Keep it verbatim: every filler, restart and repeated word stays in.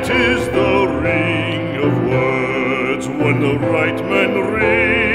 It is the ring of words when the right men ring.